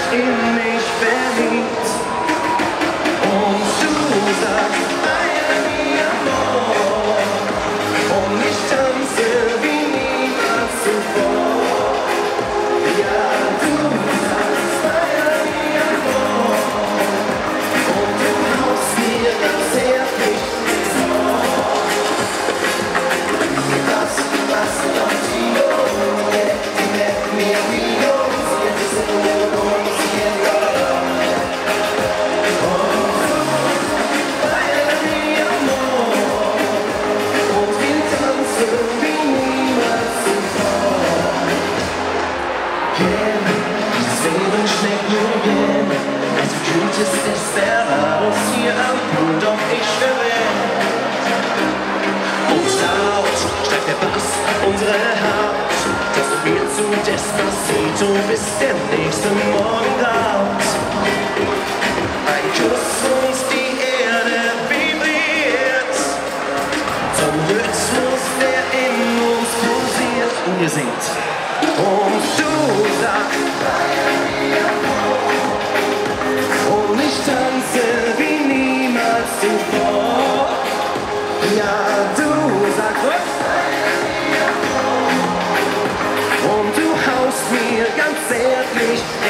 in mich verliebt. Und du sagst, feier mi amor. Und ich tanze wie niemals zuvor. Ja, du sagst, feier mi amor. Und du haust mir ganz zärtlich ins Ohr. Was contigo, mi amigo, siempre seguro cielo. Feier mi amor, und wir tanzen wie niemals zuvor. Dieses Leben schmeckt nur gern, als kühltes Desperados hier am Pool, doch ich verwehrt. Und laut steigt der Bass unsere Haut, das wir zu Despacito, bis der nächste Morgen graut. Ein Kuss und die Erde vibriert zum Rhythmus, der in uns pulsiert. Und ihr singt. Und du sagst, und ich tanze wie niemals zuvor. Ja, du sagst was? Und du haust mir ganz zärtlich